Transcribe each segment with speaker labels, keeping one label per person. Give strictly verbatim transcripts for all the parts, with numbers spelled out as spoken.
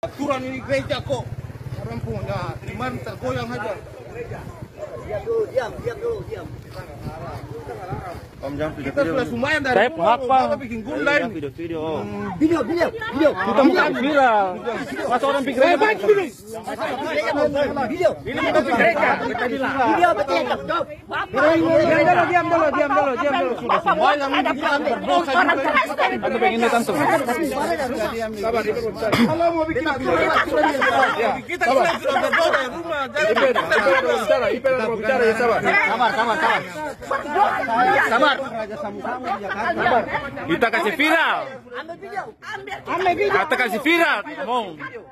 Speaker 1: Aturan ini gereja kok. Orang punya, cuman tergoyang aja.
Speaker 2: Diam dulu, diam, diam dulu, diam.
Speaker 3: Om jangan video
Speaker 1: Kita sudah lumayan dari
Speaker 3: Saya
Speaker 1: rumah,
Speaker 3: apa?
Speaker 1: kita bikin gula ini.
Speaker 3: Video video.
Speaker 2: Video, video, video.
Speaker 3: Kita bukan viral. Masa orang pikir
Speaker 1: Eh, baik dulu.
Speaker 2: Video.
Speaker 1: Ini bukan gereja, kita bilang.
Speaker 2: Video betul, stop.
Speaker 1: Diam dulu, diam dulu, diam dulu, diam dulu. Sudah semua yang bilang berdosa juga.
Speaker 3: Tante pengen lihat tante.
Speaker 1: Sabar, kalau mau bikin aturan, aturan yang salah. Kita sudah sudah berdosa di rumah. Jangan
Speaker 3: Bicara, Ipen mau bicara ya sabar.
Speaker 1: sabar, sabar, sabar. Sabar. Sabar.
Speaker 3: Kita kasih viral.
Speaker 2: Ambil video.
Speaker 1: Ambil video.
Speaker 3: Kata kasih viral. Ngomong.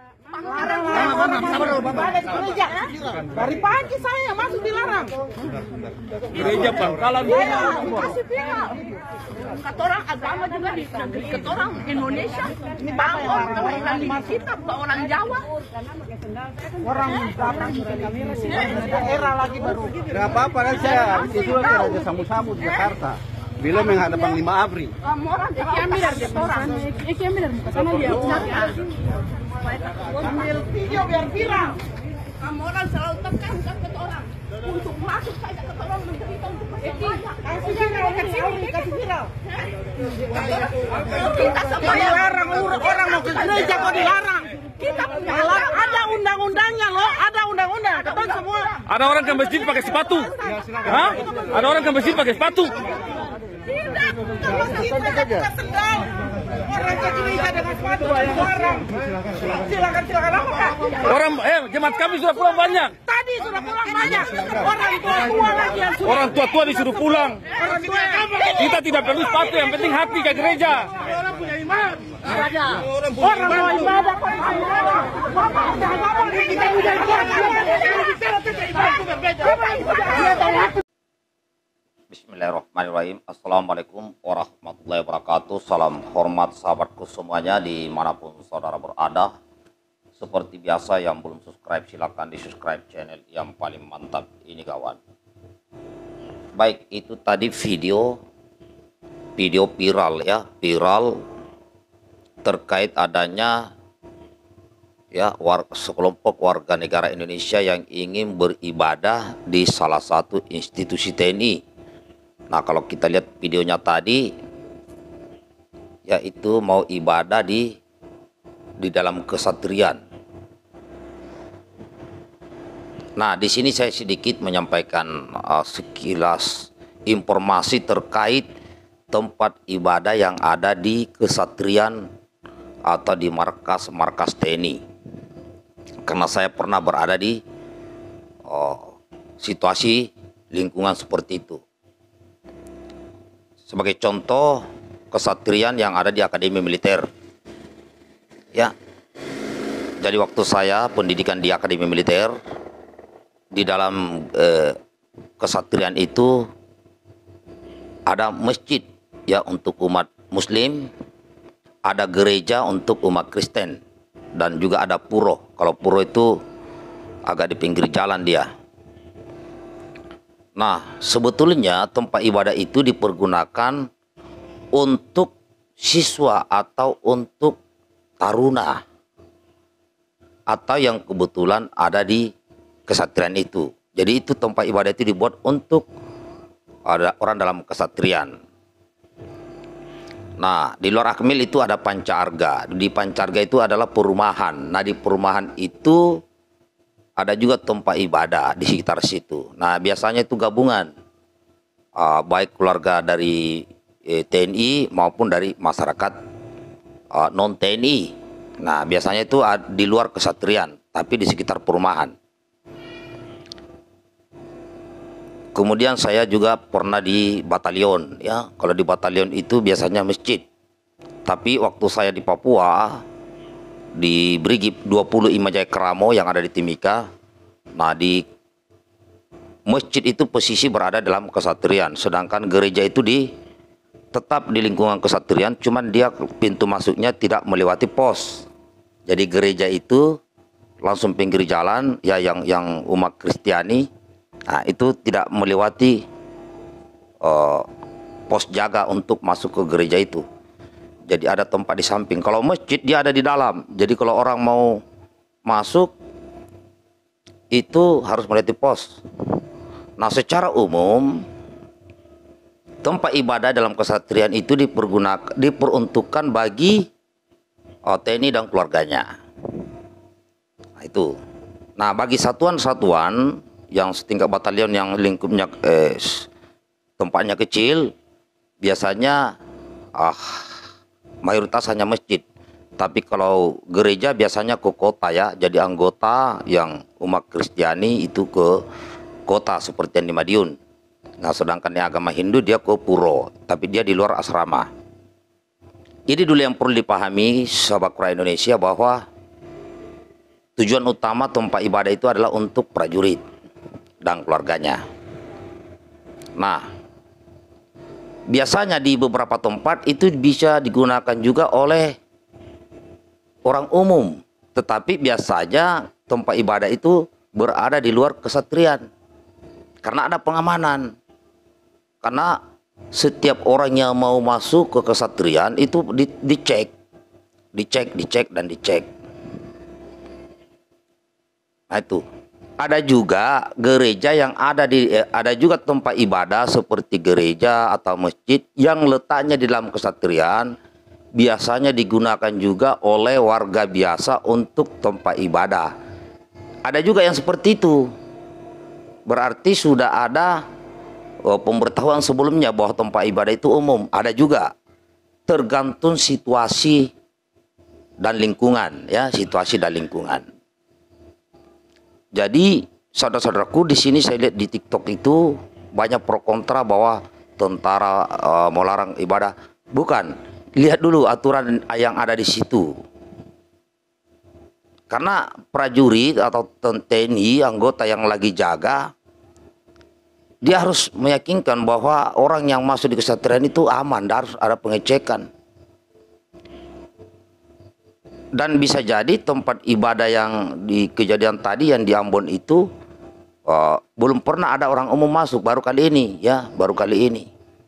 Speaker 4: Dari pagi saya masuk dilarang.
Speaker 3: Gereja Pangkalan.
Speaker 4: Kasih viral. Ketorang agama juga di negeri ketorang Indonesia. Bangun kelahiran di kita, orang Jawa. Orang datang ke kamera sini daerah lagi baru.
Speaker 1: Tidak apa-apa kan saya itu ke Raja Samu-Samu di Jakarta. Belum menghadap lima April.
Speaker 4: Orang ikiambil dari ketorang. Ikiambil dari muka sana dia. Ambil video biar viral. Kamu orang selalu tekankan ketorang untuk masuk saja ketorang menderita untuk bersemangat. Kasih viral, kasih viral. Kita semua dilarang, orang mau ke gereja kok dilarang. Kita punya ada undang-undangnya loh, ada undang-undang. Ketong semua.
Speaker 3: Ada orang ke masjid pakai sepatu. Hah? Ada orang ke masjid pakai sepatu.
Speaker 4: Tidak, kalau kita pakai sendal. Orang ke gereja dengan sepatu dilarang. Silakan, silakan apa Kak?
Speaker 3: Orang eh jemaat kami sudah pulang banyak.
Speaker 4: Tadi sudah pulang banyak. Orang tua-tua lagi yang sudah.
Speaker 3: Orang tua-tua disuruh pulang.
Speaker 4: Orang tua
Speaker 3: Kita tidak perlu sepatu, yang penting hati ke gereja.
Speaker 1: Orang punya iman.
Speaker 4: orang mau ibadah kok ibadah. Bapak udah ngomong kita udah
Speaker 5: Bismillahirrahmanirrahim. Assalamualaikum warahmatullahi wabarakatuh. Salam hormat sahabatku semuanya dimanapun saudara berada. Seperti biasa, yang belum subscribe silahkan di subscribe channel yang paling mantap ini kawan. Baik, itu tadi video video viral ya, viral terkait adanya ya war, sekelompok warga negara Indonesia yang ingin beribadah di salah satu institusi T N I. Nah, kalau kita lihat videonya tadi, yaitu mau ibadah di di dalam kesatrian. Nah, di sini saya sedikit menyampaikan uh, sekilas informasi terkait tempat ibadah yang ada di kesatrian atau di markas-markas T N I. Karena saya pernah berada di uh, situasi lingkungan seperti itu. Sebagai contoh, kesatrian yang ada di Akademi Militer. Ya. Jadi waktu saya pendidikan di Akademi Militer, di dalam eh, kesatrian itu ada masjid ya untuk umat Muslim, ada gereja untuk umat Kristen, dan juga ada puro. Kalau puro itu agak di pinggir jalan dia. Nah, sebetulnya tempat ibadah itu dipergunakan untuk siswa atau untuk taruna, atau yang kebetulan ada di kesatrian itu. Jadi itu tempat ibadah itu dibuat untuk ada orang dalam kesatrian. Nah, di luar Akmil itu ada pancarga. Di pancarga itu adalah perumahan. Nah, di perumahan itu ada juga tempat ibadah di sekitar situ. Nah, biasanya itu gabungan, uh, baik keluarga dari eh, T N I maupun dari masyarakat uh, non T N I. Nah, biasanya itu uh, di luar kesatrian, tapi di sekitar perumahan. Kemudian saya juga pernah di batalion, ya. Kalau di batalion itu biasanya masjid. Tapi waktu saya di Papua, di Brigif dua puluh Imajaya Keramo yang ada di Timika, nah di masjid itu posisi berada dalam kesatrian, sedangkan gereja itu di tetap di lingkungan kesatrian, cuman dia pintu masuknya tidak melewati pos. Jadi gereja itu langsung pinggir jalan ya, yang yang umat Kristiani, nah itu tidak melewati uh, pos jaga untuk masuk ke gereja itu. Jadi ada tempat di samping. Kalau masjid dia ada di dalam. Jadi kalau orang mau masuk itu harus melewati pos. Nah, secara umum tempat ibadah dalam kesatrian itu dipergunakan, diperuntukkan bagi oh, T N I dan keluarganya. Nah, itu. Nah, bagi satuan-satuan yang setingkat batalion yang lingkupnya eh, tempatnya kecil, biasanya ah mayoritas hanya masjid. Tapi kalau gereja biasanya ke kota ya. Jadi anggota yang umat Kristiani itu ke kota seperti yang di Madiun. Nah, sedangkan yang agama Hindu dia ke puro, tapi dia di luar asrama. Ini dulu yang perlu dipahami sahabat Quran Indonesia, bahwa tujuan utama tempat ibadah itu adalah untuk prajurit dan keluarganya. Nah, biasanya di beberapa tempat itu bisa digunakan juga oleh orang umum, tetapi biasanya tempat ibadah itu berada di luar kesatrian karena ada pengamanan. Karena setiap orang yang mau masuk ke kesatrian itu di, dicek, dicek, dicek dan dicek. Nah, itu ada juga gereja yang ada di eh, ada juga tempat ibadah seperti gereja atau masjid yang letaknya di dalam kesatrian, biasanya digunakan juga oleh warga biasa untuk tempat ibadah. Ada juga yang seperti itu. Berarti sudah ada oh, pemberitahuan sebelumnya bahwa tempat ibadah itu umum. Ada juga. Tergantung situasi dan lingkungan, ya, situasi dan lingkungan. Jadi saudara-saudaraku, di sini saya lihat di TikTok itu banyak pro kontra bahwa tentara uh, melarang ibadah. Bukan. Lihat dulu aturan yang ada di situ. Karena prajurit atau T N I, anggota yang lagi jaga, dia harus meyakinkan bahwa orang yang masuk di kesatrian itu aman, harus ada pengecekan. Dan bisa jadi tempat ibadah yang di kejadian tadi yang di Ambon itu uh, belum pernah ada orang umum masuk, baru kali ini, ya, baru kali ini.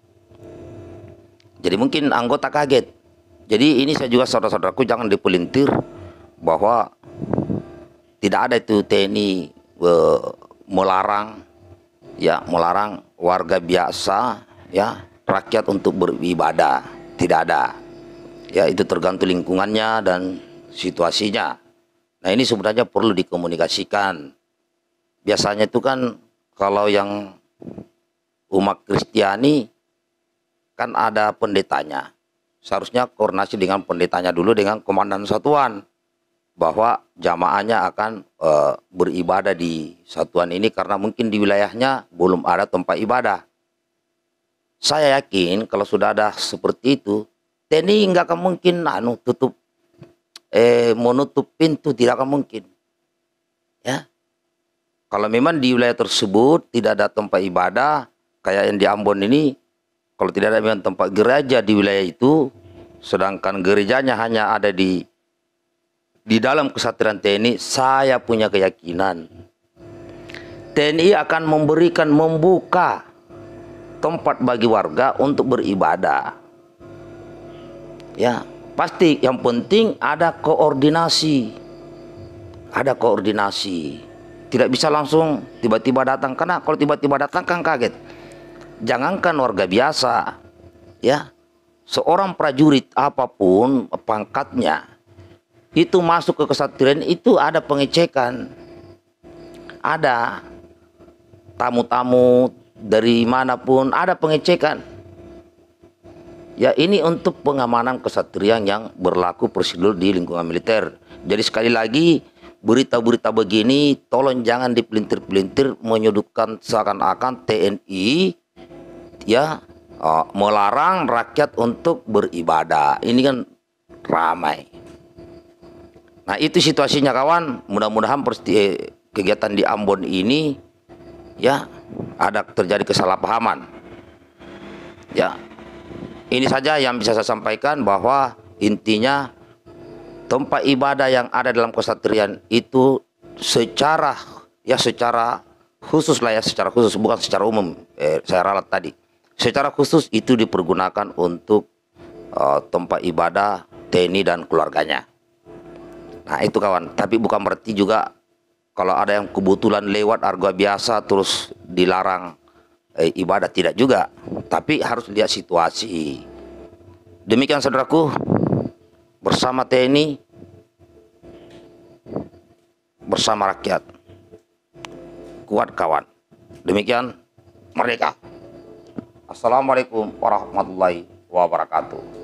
Speaker 5: Jadi mungkin anggota kaget. Jadi ini saya juga saudara-saudaraku jangan dipelintir bahwa tidak ada itu T N I uh, melarang, ya, melarang warga biasa, ya, rakyat untuk beribadah. Tidak ada. Ya, itu tergantung lingkungannya dan situasinya. Nah, ini sebenarnya perlu dikomunikasikan. Biasanya itu kan kalau yang umat Kristiani kan ada pendetanya. Seharusnya koordinasi dengan pendetanya dulu dengan komandan satuan, bahwa jamaahnya akan e, beribadah di satuan ini karena mungkin di wilayahnya belum ada tempat ibadah. Saya yakin kalau sudah ada seperti itu, T N I nggak akan mungkin anu tutup eh menutup pintu, tidak akan mungkin. Ya. Kalau memang di wilayah tersebut tidak ada tempat ibadah kayak yang di Ambon ini, kalau tidak ada memang tempat gereja di wilayah itu, sedangkan gerejanya hanya ada di di dalam kesatrian T N I, saya punya keyakinan T N I akan memberikan, membuka tempat bagi warga untuk beribadah. Ya, pasti yang penting ada koordinasi. Ada koordinasi. Tidak bisa langsung tiba-tiba datang, karena kalau tiba-tiba datang kan kaget. Jangankan warga biasa, ya, seorang prajurit apapun pangkatnya, itu masuk ke kesatrian itu ada pengecekan. Ada tamu-tamu dari manapun ada pengecekan. Ya, ini untuk pengamanan kesatrian yang berlaku prosedur di lingkungan militer. Jadi sekali lagi, berita-berita begini tolong jangan dipelintir-pelintir menyudutkan seakan-akan T N I ya uh, melarang rakyat untuk beribadah. Ini kan ramai. Nah, itu situasinya kawan. Mudah-mudahan kegiatan di Ambon ini ya ada terjadi kesalahpahaman. Ya, ini saja yang bisa saya sampaikan, bahwa intinya tempat ibadah yang ada dalam kesatrian itu secara ya secara khusus lah ya, secara khusus, bukan secara umum. Eh, saya ralat tadi. Secara khusus itu dipergunakan untuk uh, tempat ibadah T N I dan keluarganya. Nah itu kawan, tapi bukan berarti juga kalau ada yang kebetulan lewat harga biasa terus dilarang eh, ibadah, tidak juga. Tapi harus lihat situasi. Demikian saudaraku, bersama T N I, bersama rakyat, kuat kawan. Demikian, merdeka. Assalamualaikum warahmatullahi wabarakatuh.